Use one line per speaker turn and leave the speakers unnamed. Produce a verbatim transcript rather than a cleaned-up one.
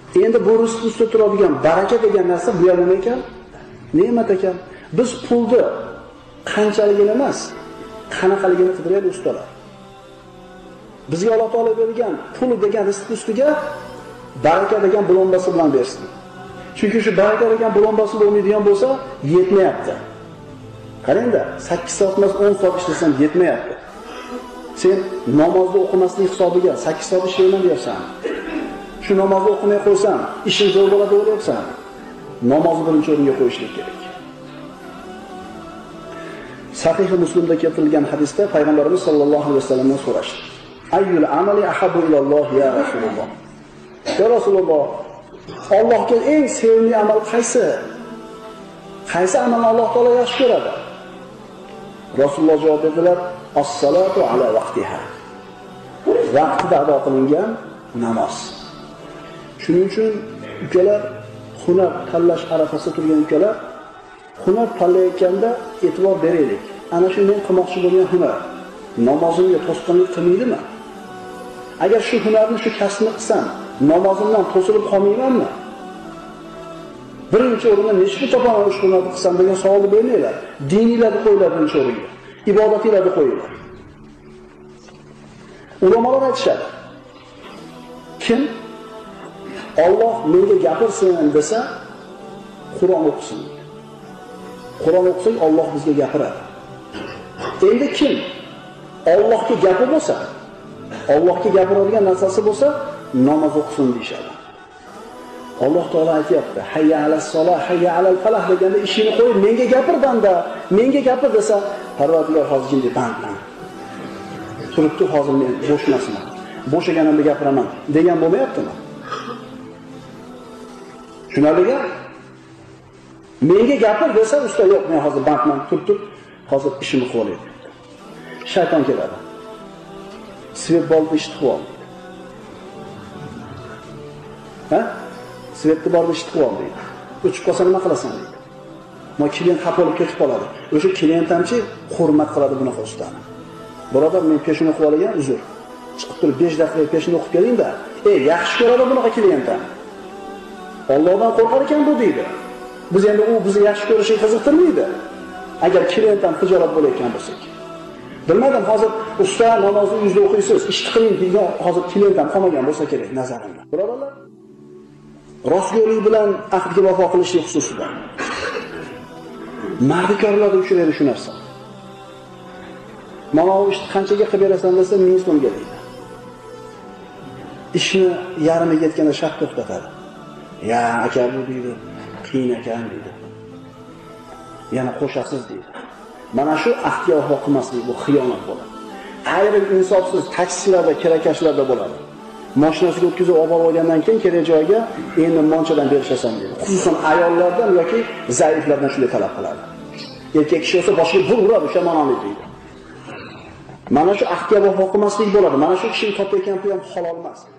Endi bu rizq ustida turadigan baraka degan narsa bu nima ekan? Ne'mat ekan. Biz pulni qanchaligini emas, qanaqaligini qidiraylik ustalar. Bizga Alloh taolo bergan pul degan rizq ustiga baraka degan bulombasi bilan bersin. Chunki shu baraka degan bulombasi bo'lmaydigan bo'lsa, yetmayapti. Qarangda, sakkiz soat emas o'n soat ishlasam yetmayapti. Sen namozni o'qimaslik hisobiga sakkiz soat ishlayman deyapsan. Shu namozni o'qimay qo'ysam, ishing zo'r bo'ladi deyapsan. Namozni birinchi o'ringa qo'yishlik kerak. Sahih Muslimda keltirilgan hadisda payg'ambarimiz sollallohu alayhi vasallamdan so'rashdi. Ayyul amali ahabbu ilalloh ya Rasululloh. Ya Rasululloh, Allohga eng sevimli amal qaysi? Qaysi amalni Alloh taolo yaxshi ko'radi? Rasululloh javob berdilar: "As-salatu ala vaqtiha." Vaqtida ado qilingan namoz. Shuning uchun ukalar, hunar tanlash arafasida turgan ukalar, hunar tanlayotganda e'tibor beraylik. Ana shu men qilmoqchi bo'lgan hunar namozimga to'sqinlik qilmaydimi? Agar shu hunarni, shu kasbni qilsam, namozimdan to'silib qolmaymanmi? Birinchi o'rinda nechta topaman shu hunarni qilsam degan savolni bermaylar. Diniylarni qo'yiladi birinchi o'ringa. Ibodatinglarni qo'yinglar. Ulamolar aytishadi. Kim Alloh menga gapirsin desa, Qur'on o'qisin. Qur'on o'qisak Alloh bizga gapiradi. Endi kim Allohga gapi bo'lsa, Allohga gapiradigan narsasi bo'lsa, namoz o'qisin deyshadi. Alloh taolo aytayapti: "Hayya alas solah, hayya alal falah" deganda ishini qo'yib, menga gapir banda, menga gapir desa, Parvardigor hozir jinni bandman. Turibdi hozir men bo'shmasman. Bo'shaganimda gapiraman degan bo'lmayaptimi? Tushunarlimi? Menga gapir desa, usta yo'q, men hozir bandman, turib-turib hozir ishimni qilib olay. Shayton keladi. Svet bolni ishni qilib ol. Ha? Svetni borni ishni qilib ol deydi. O'chib qolsa nima qilasan deydi. Ma klient xafa bo'lib ketib qoladi. O'sha klient hamchi hurmat qiladi bunaqa ustani. Birodar, men peshini qilib olagan, uzr. Chiqib turib besh daqiqa peshini o'qib keling-da. Ey, yaxshi ko'radi bunaqa klientni. Allohdan qo'rqar ekan bu deydi. Biz endi u bizni yaxshi ko'rishi qiziqtirmaydi. Agar klientdan tijorat bo'layotgan bo'lsak. Bilmadim, hozir usta namozni yuzda o'qiysiz, ishni qiling degan hozir klientdan qolmagan bo'lsa kerak nazarimda. Birodarlar, rostgo'ylik bilan ahdga vafo qilishlik xususida. Mardikorlarda uchraydi shu narsa. Mana u ishni qanchaga qilib berasan desa, ming so'mga deydi. Ishni yarmiga yetganda shart to'xtatadi. Ya aka bu deydi, qiyin ekan deydi. Yana qo'shasiz deydi. Mana shu ahdga vafo qilmaslik bu xiyonat bo'ladi. Ayrim insofsiz taksilarda, kirakashlarda bo'ladi. Mashinasiga o'tkazib olib olgandan keyin kerak joyga endi monchadan berishasan deydi. Xususan ayollardan yoki zaiflardan shunday talab qiladi. Erkak kishi esa boshiga bur uradi, o'sha ma'noda deydi. Mana shu ahdga vafo qilmaslik bo'ladi. Mana shu kishining topayotgan puli ham halol emas.